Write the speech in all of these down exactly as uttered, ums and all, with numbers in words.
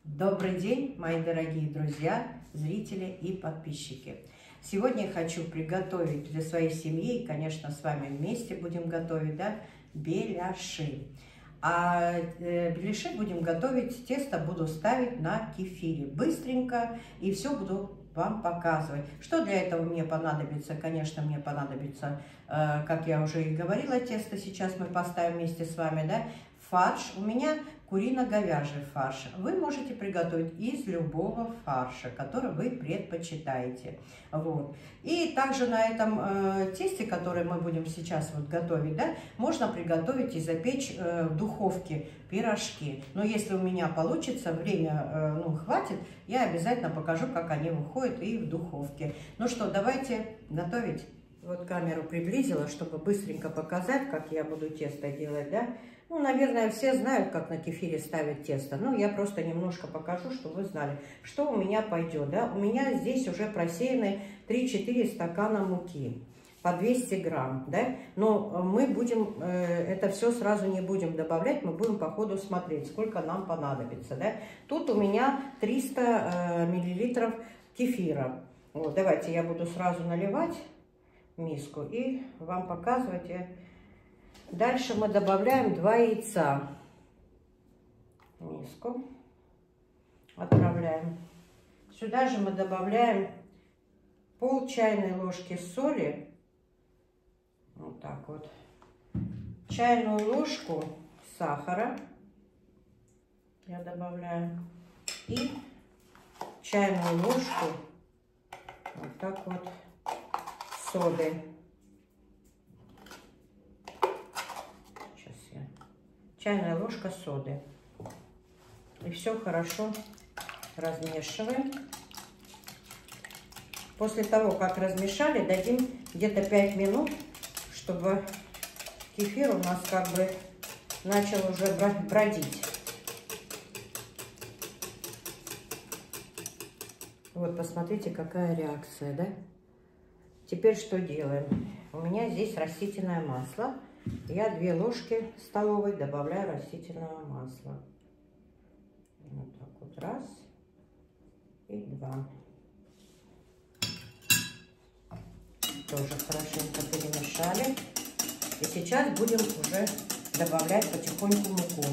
Добрый день, мои дорогие друзья, зрители и подписчики. Сегодня я хочу приготовить для своей семьи, и, конечно, с вами вместе будем готовить, да, беляши. А э, беляши будем готовить, тесто буду ставить на кефире. Быстренько, и все буду вам показывать. Что для этого мне понадобится? Конечно, мне понадобится, э, как я уже и говорила, тесто сейчас мы поставим вместе с вами, да, фарш. У меня курино-говяжий фарш. Вы можете приготовить из любого фарша, который вы предпочитаете. Вот. И также на этом э, тесте, которое мы будем сейчас вот готовить, да, можно приготовить и запечь э, в духовке пирожки. Но если у меня получится, время э, ну, хватит, я обязательно покажу, как они выходят и в духовке. Ну что, давайте готовить. Вот камеру приблизила, чтобы быстренько показать, как я буду тесто делать, да. Ну, наверное, все знают, как на кефире ставить тесто. Но я просто немножко покажу, чтобы вы знали, что у меня пойдет, да. У меня здесь уже просеяны три-четыре стакана муки по двести грамм, да. Но мы будем, э, это все сразу не будем добавлять, мы будем по ходу смотреть, сколько нам понадобится, да. Тут у меня триста миллилитров кефира. Вот, давайте я буду сразу наливать миску и вам показывать. Дальше мы добавляем два яйца в миску, отправляем. Сюда же мы добавляем пол чайной ложки соли, вот так вот, чайную ложку сахара я добавляю и чайную ложку вот так вот соды. Сейчас я. Чайная ложка соды. И все хорошо размешиваем. После того, как размешали, дадим где-то пять минут, чтобы кефир у нас как бы начал уже бродить. Вот, посмотрите, какая реакция, да? Теперь что делаем? У меня здесь растительное масло. Я две ложки столовой добавляю растительного масла. Вот так вот, раз и два. Тоже хорошенько перемешали. И сейчас будем уже добавлять потихоньку муку.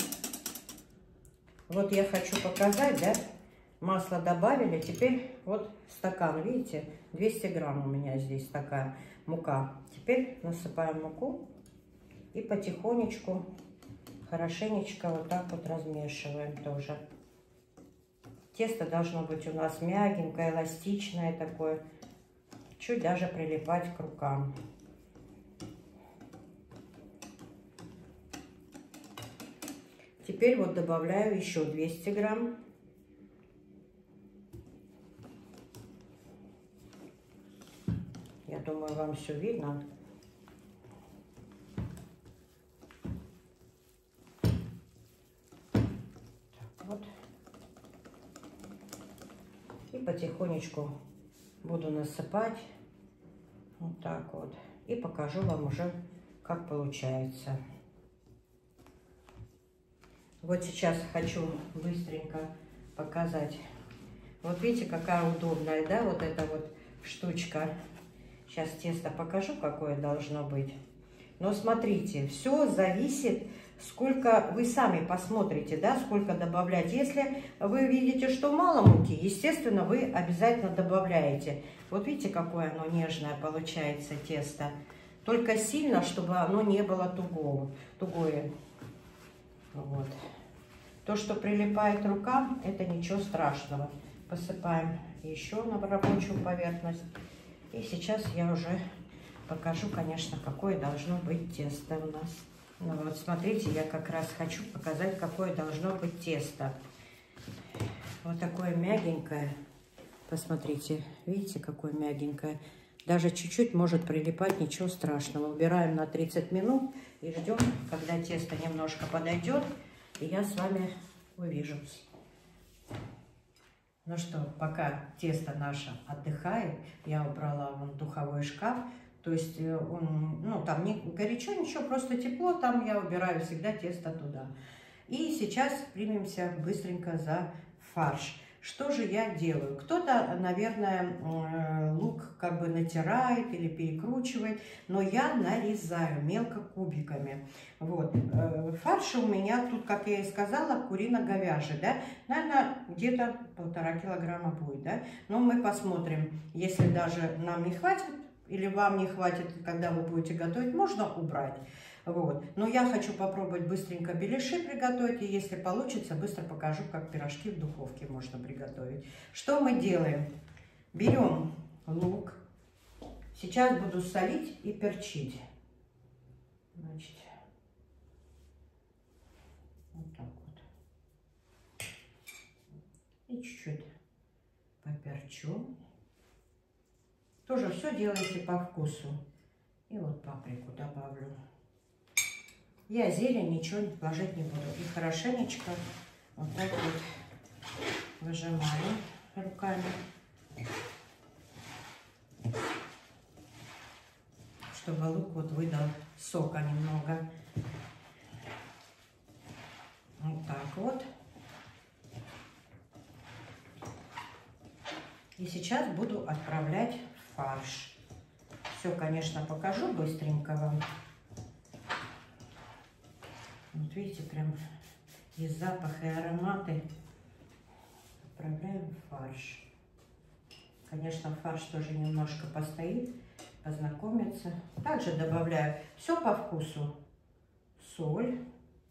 Вот я хочу показать, да? Масло добавили, теперь вот стакан, видите, двести грамм у меня здесь такая мука. Теперь насыпаем муку и потихонечку, хорошенечко вот так вот размешиваем тоже. Тесто должно быть у нас мягенькое, эластичное такое, чуть даже прилипать к рукам. Теперь вот добавляю еще двести грамм. Я думаю, вам все видно. Так вот. И потихонечку буду насыпать. Вот так вот. И покажу вам уже, как получается. Вот сейчас хочу быстренько показать. Вот видите, какая удобная, да, вот эта вот штучка. Сейчас тесто покажу, какое должно быть. Но смотрите, все зависит, сколько вы сами посмотрите, да, сколько добавлять. Если вы видите, что мало муки, естественно, вы обязательно добавляете. Вот видите, какое оно нежное получается тесто. Только сильно, чтобы оно не было тугого, тугое. Вот. То, что прилипает к рукам, это ничего страшного. Посыпаем еще на рабочую поверхность. И сейчас я уже покажу, конечно, какое должно быть тесто у нас. Ну вот, смотрите, я как раз хочу показать, какое должно быть тесто. Вот такое мягенькое. Посмотрите, видите, какое мягенькое. Даже чуть-чуть может прилипать, ничего страшного. Убираем на тридцать минут и ждем, когда тесто немножко подойдет. И я с вами увижусь. Ну что, пока тесто наше отдыхает, я убрала в духовой шкаф. То есть, он, ну, там не горячо, ничего, просто тепло. Там я убираю всегда тесто туда. И сейчас примемся быстренько за фарш. Что же я делаю? Кто-то, наверное, лук как бы натирает или перекручивает, но я нарезаю мелко кубиками. Вот. Фарш у меня тут, как я и сказала, курино-говяжий, да? Наверное, где-то полтора килограмма будет, да? Но мы посмотрим, если даже нам не хватит или вам не хватит, когда вы будете готовить, можно убрать. Вот. Но я хочу попробовать быстренько беляши приготовить, и если получится, быстро покажу, как пирожки в духовке можно приготовить. Что мы делаем? Берем лук. Сейчас буду солить и перчить. Значит, вот так вот. И чуть-чуть поперчу. Тоже все делайте по вкусу. И вот паприку добавлю. Я зелень ничего ложить не буду. И хорошенечко вот так вот выжимаю руками, чтобы лук вот выдал сока немного. Вот так вот. И сейчас буду отправлять в фарш. Все, конечно, покажу быстренько вам. Вот видите, прям и запах, и ароматы. Отправляем в фарш. Конечно, фарш тоже немножко постоит, познакомится. Также добавляю все по вкусу. Соль.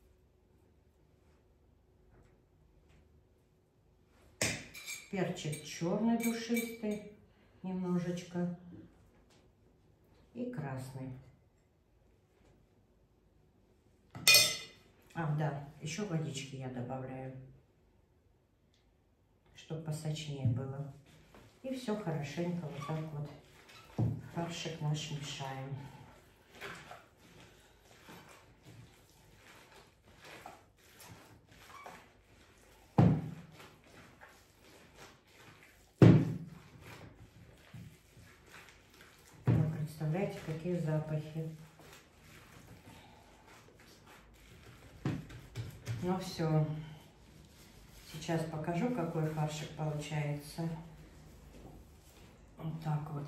Перчик черный душистый немножечко. И красный. А, да, еще водички я добавляю, чтобы посочнее было. И все хорошенько вот так вот фаршик наш мешаем. Вы представляете, какие запахи. Ну все, сейчас покажу, какой фаршик получается. Вот так вот.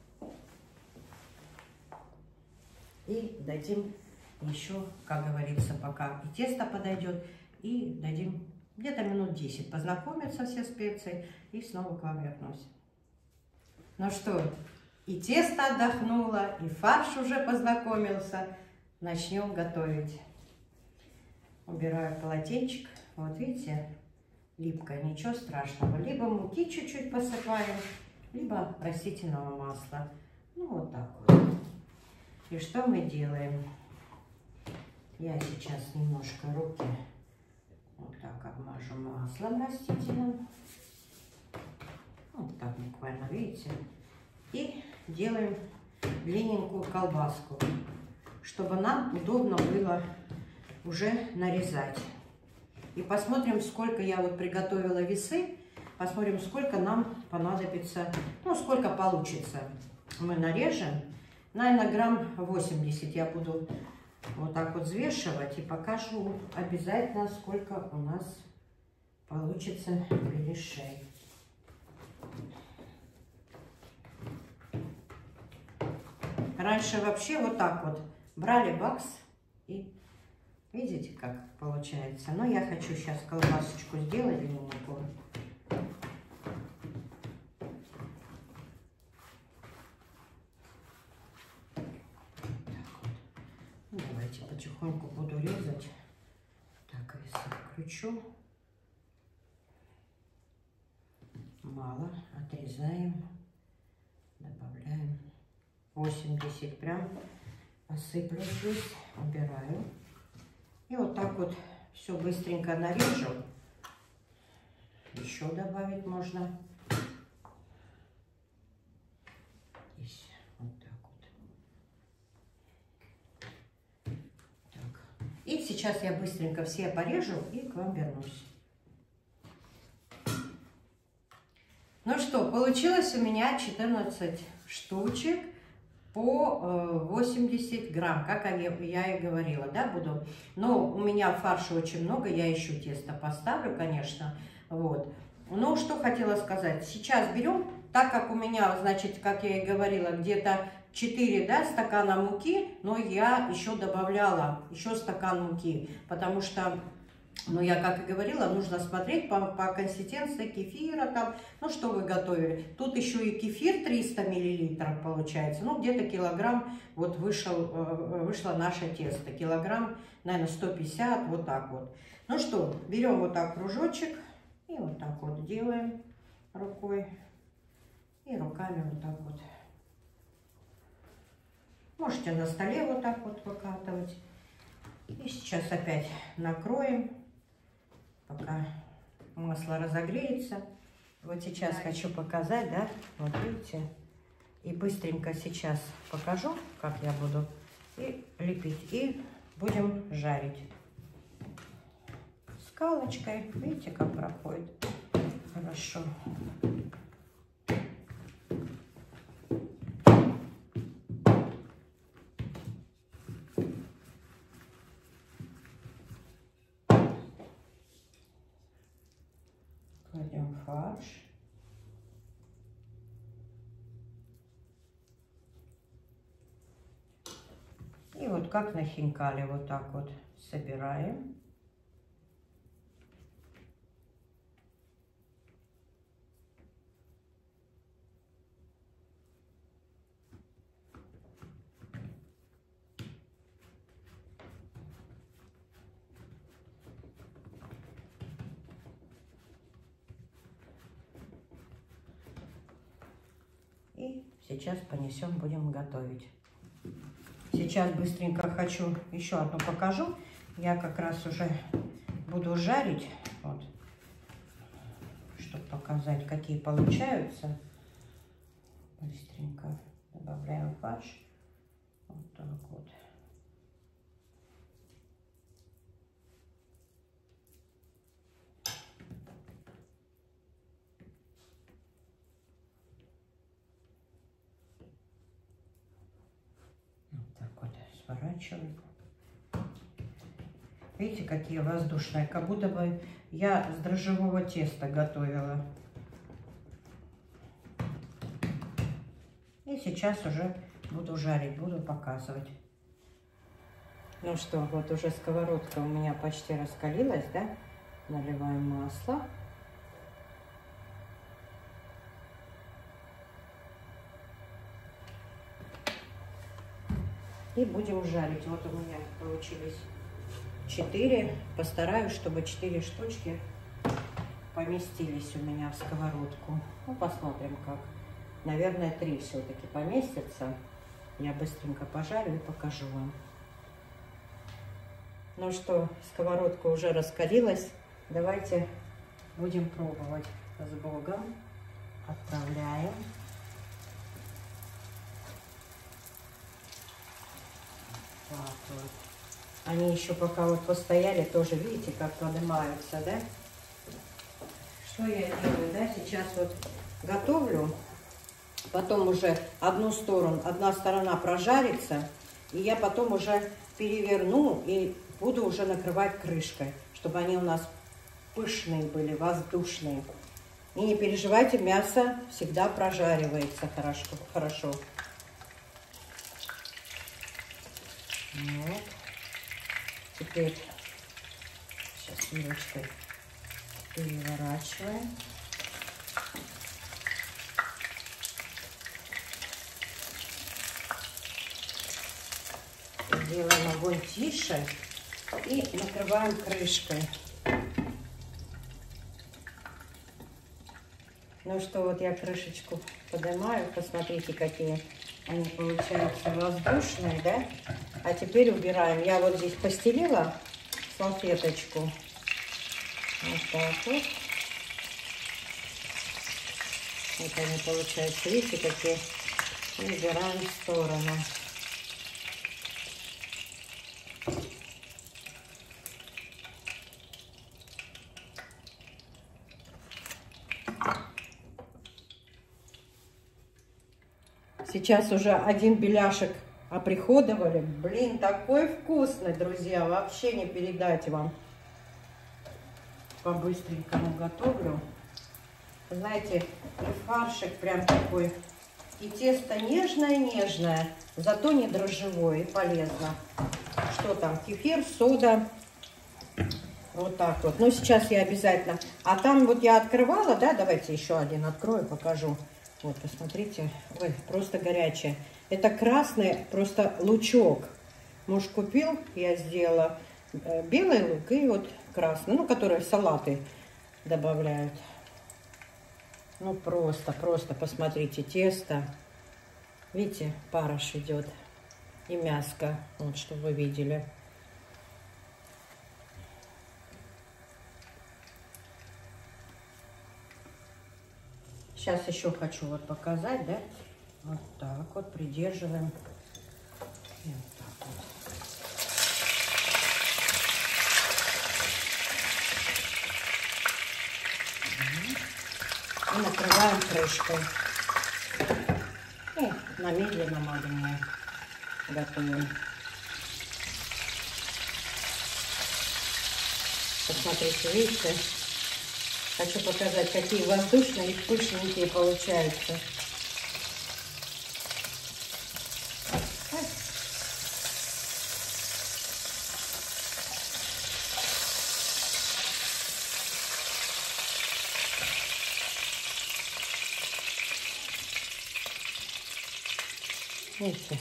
И дадим еще, как говорится, пока и тесто подойдет, и дадим где-то минут десять познакомиться все специи, и снова к вам вернусь. Ну что, и тесто отдохнуло, и фарш уже познакомился. Начнем готовить. Убираю полотенчик. Вот видите, липкое, ничего страшного. Либо муки чуть-чуть посыпаем, либо растительного масла. Ну вот так вот. И что мы делаем? Я сейчас немножко руки вот так обмажу маслом растительным. Вот так буквально, видите. И делаем длинненькую колбаску, чтобы нам удобно было уже нарезать. И посмотрим, сколько я вот приготовила весы. Посмотрим, сколько нам понадобится, ну, сколько получится. Мы нарежем. Наверное, грамм восемьдесят я буду вот так вот взвешивать. И покажу обязательно, сколько у нас получится беляшей. Раньше вообще вот так вот брали бакс и видите, как получается. Но я хочу сейчас колбасочку сделать длинненькую. Ну, давайте потихоньку буду резать. Так, весы включу. Мало. Отрезаем. Добавляем. восемьдесят прям посыплю здесь. Убираю. И вот так вот все быстренько нарежу. Еще добавить можно. Здесь вот так вот. Так. И сейчас я быстренько все порежу и к вам вернусь. Ну что, получилось у меня четырнадцать штучек по восемьдесят грамм, как я и говорила, да, буду. Но у меня фарша очень много, я еще тесто поставлю, конечно, вот. Но что хотела сказать, сейчас берем, так как у меня, значит, как я и говорила, где-то четыре, да, стакана муки, но я еще добавляла еще стакан муки, потому что, ну, я, как и говорила, нужно смотреть по, по консистенции кефира, там, ну, что вы готовили. Тут еще и кефир триста миллилитров получается, ну, где-то килограмм, вот вышел, вышло наше тесто, килограмм, наверное, сто пятьдесят, вот так вот. Ну что, берем вот так кружочек и вот так вот делаем рукой и руками вот так вот. Можете на столе вот так вот выкатывать. И сейчас опять накроем, пока масло разогреется. Вот сейчас хочу показать, да, вот видите. И быстренько сейчас покажу, как я буду и лепить. И будем жарить. Скалочкой, видите, как проходит. Хорошо. Кладем фарш. И вот как на хинкале вот так вот собираем. И сейчас понесем, будем готовить. Сейчас быстренько хочу еще одну покажу. Я как раз уже буду жарить, вот, чтобы показать, какие получаются. Быстренько добавляем фарш. Вот так вот. Сворачиваем. Видите, какие воздушные, как будто бы я с дрожжевого теста готовила. И сейчас уже буду жарить, буду показывать. Ну что, вот уже сковородка у меня почти раскалилась, да? Наливаем масло. И будем жарить. Вот у меня получились четыре. Постараюсь, чтобы четыре штучки поместились у меня в сковородку. Ну, посмотрим как. Наверное, три все-таки поместятся. Я быстренько пожарю и покажу вам. Ну что, сковородка уже раскалилась. Давайте будем пробовать. С Богом. Отправляем. Так вот. Они еще пока вот постояли, тоже видите, как поднимаются, да? Что я делаю, да? Сейчас вот готовлю, потом уже одну сторону, одна сторона прожарится, и я потом уже переверну и буду уже накрывать крышкой, чтобы они у нас пышные были, воздушные. И не переживайте, мясо всегда прожаривается хорошо. хорошо. Вот. Теперь сейчас вилочкой переворачиваем. Делаем огонь тише и накрываем крышкой. Ну что, вот я крышечку поднимаю, посмотрите, какие они получаются воздушные, да? А теперь убираем. Я вот здесь постелила салфеточку. Вот так вот. Вот они получаются. Видите, какие? И убираем в сторону. Сейчас уже один беляшек оприходовали. Блин, такой вкусный, друзья. Вообще не передать вам. По-быстренькому готовлю. Знаете, и фаршик прям такой. И тесто нежное-нежное, зато не дрожжевое и полезно. Что там? Кефир, сода. Вот так вот. Ну, сейчас я обязательно... А там вот я открывала, да? Давайте еще один открою, покажу. Вот, посмотрите. Ой, просто горячее. Это красный просто лучок. Муж купил, я сделала белый лук и вот красный, ну, которые в салаты добавляют. Ну, просто, просто посмотрите, тесто. Видите, парыш идет. И мяско, вот, чтобы вы видели. Сейчас еще хочу вот показать, да? Вот так вот придерживаем. И вот так вот. И накрываем крышкой. И на медленном огне готовим. Посмотрите, видите? Хочу показать, какие воздушные и вкусненькие получаются. Видите?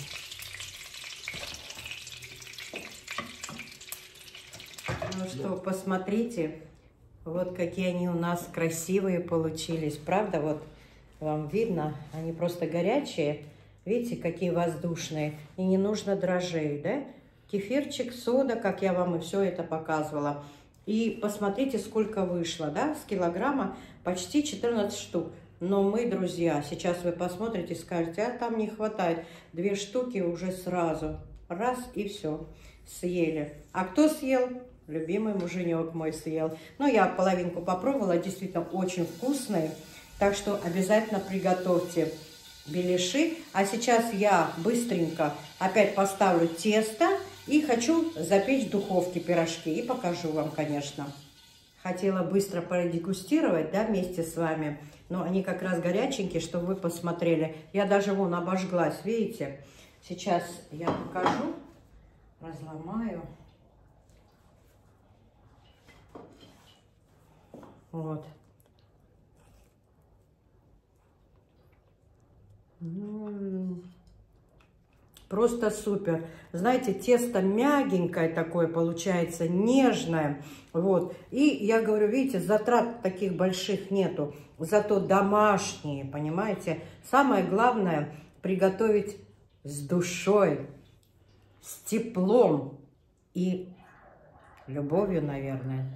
Ну что, посмотрите, вот какие они у нас красивые получились. Правда, вот вам видно, они просто горячие. Видите, какие воздушные. И не нужно дрожжей, да? Кефирчик, сода, как я вам и все это показывала. И посмотрите, сколько вышло, да? С килограмма почти четырнадцать штук. Но мы, друзья, сейчас вы посмотрите, скажете, а там не хватает. Две штуки уже сразу. Раз и все. Съели. А кто съел? Любимый муженек мой съел. Ну, я половинку попробовала. Действительно, очень вкусные. Так что обязательно приготовьте беляши. А сейчас я быстренько опять поставлю тесто. И хочу запечь в духовке пирожки. И покажу вам, конечно. Хотела быстро продегустировать, да, вместе с вами. Но они как раз горяченькие, чтобы вы посмотрели. Я даже вон обожглась, видите? Сейчас я покажу. Разломаю. Вот. Просто супер. Знаете, тесто мягенькое такое получается, нежное. Вот. И я говорю, видите, затрат таких больших нету. Зато домашние, понимаете. Самое главное приготовить с душой, с теплом и любовью, наверное.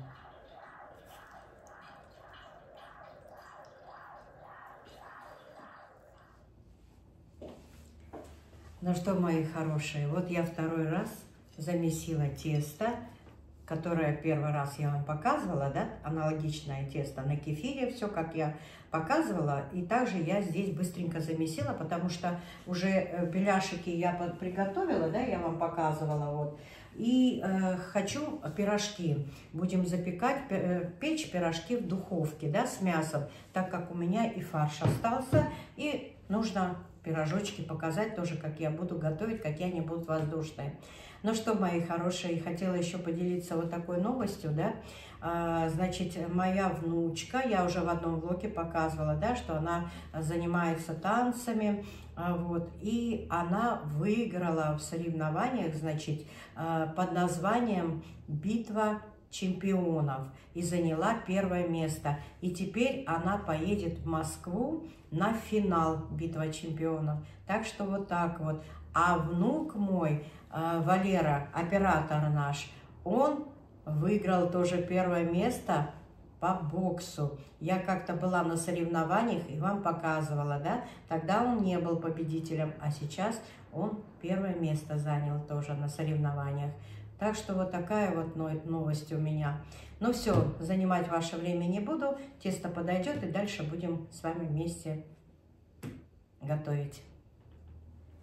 Ну что, мои хорошие, вот я второй раз замесила тесто, которое первый раз я вам показывала, да, аналогичное тесто на кефире, все как я показывала. И также я здесь быстренько замесила, потому что уже беляшики я приготовила, да, я вам показывала, вот. И э, хочу пирожки, будем запекать, э, печь пирожки в духовке, да, с мясом, так как у меня и фарш остался, и нужно пирожочки показать тоже, как я буду готовить, какие они будут воздушные. Ну что, мои хорошие, хотела еще поделиться вот такой новостью, да. А, значит, моя внучка, я уже в одном влоге показывала, да, что она занимается танцами, а, вот, и она выиграла в соревнованиях, значит, а, под названием «Битва чемпионов» и заняла первое место. И теперь она поедет в Москву на финал «Битва чемпионов». Так что вот так вот. А внук мой, Валера, оператор наш, он выиграл тоже первое место по боксу. Я как-то была на соревнованиях и вам показывала, да? Тогда он не был победителем, а сейчас он первое место занял тоже на соревнованиях. Так что вот такая вот новость у меня. Ну все, занимать ваше время не буду. Тесто подойдет, и дальше будем с вами вместе готовить.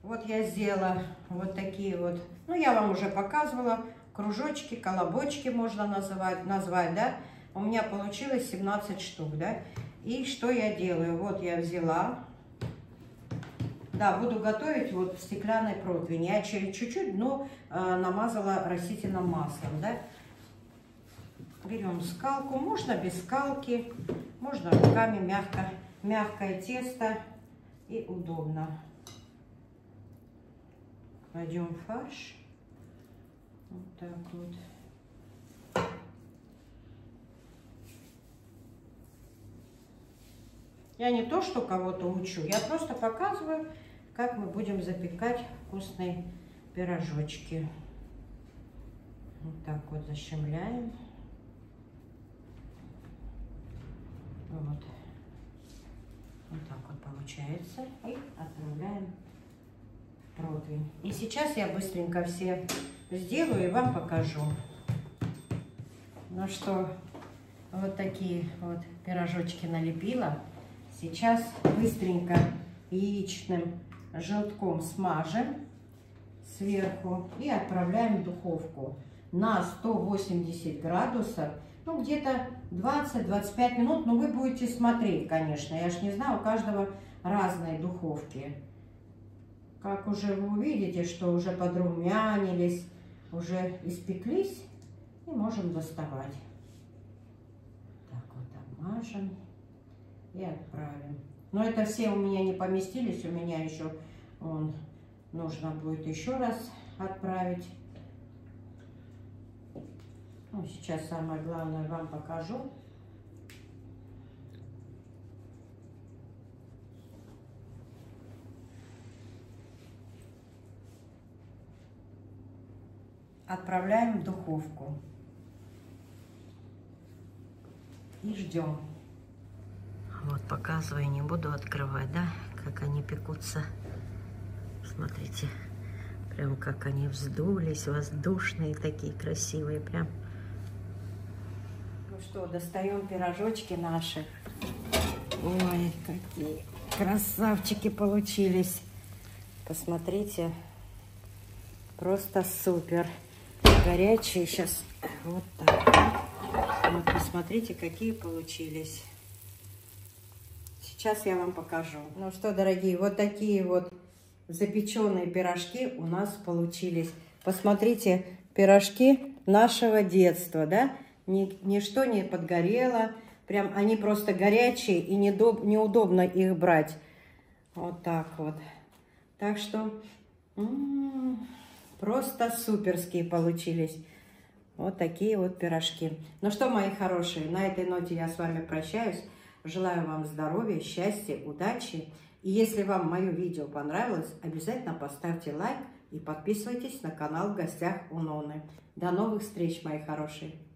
Вот я сделала вот такие вот, ну я вам уже показывала, кружочки, колобочки можно называть, назвать, да. У меня получилось семнадцать штук, да. И что я делаю? Вот я взяла, да, буду готовить вот в стеклянной противне. Я через чуть-чуть дно э, намазала растительным маслом, да. Берем скалку, можно без скалки, можно руками, мягко, мягкое тесто и удобно. Кладем фарш, вот так вот. Я не то, что кого-то учу, я просто показываю, как мы будем запекать вкусные пирожочки. Вот так вот защемляем. Вот. Вот так вот получается. И отправляем в противень. И сейчас я быстренько все сделаю и вам покажу. Ну что, вот такие вот пирожочки налепила. Сейчас быстренько яичным желтком смажем сверху и отправляем в духовку на сто восемьдесят градусов. Ну, где-то двадцать-двадцать пять минут, но вы будете смотреть, конечно. Я ж не знаю, у каждого разные духовки. Как уже вы увидите, что уже подрумянились, уже испеклись, и можем доставать. Так вот обмажем и отправим. Но это все у меня не поместились, у меня еще он, нужно будет еще раз отправить. Ну, сейчас самое главное вам покажу. Отправляем в духовку и ждем. Вот показываю, не буду открывать, да, как они пекутся. Смотрите, прям как они вздулись, воздушные такие красивые, прям. Ну что, достаем пирожочки наши. Ой, какие красавчики получились. Посмотрите, просто супер. Горячие сейчас. Вот так. Вот посмотрите, какие получились. Сейчас я вам покажу. Ну что, дорогие, вот такие вот запеченные пирожки у нас получились. Посмотрите, пирожки нашего детства, да? Ни, ничто не подгорело. Прям они просто горячие и недоб, неудобно их брать. Вот так вот. Так что м-м, просто суперские получились. Вот такие вот пирожки. Ну что, мои хорошие, на этой ноте я с вами прощаюсь. Желаю вам здоровья, счастья, удачи. И если вам мое видео понравилось, обязательно поставьте лайк и подписывайтесь на канал «В гостях у Ноны». До новых встреч, мои хорошие!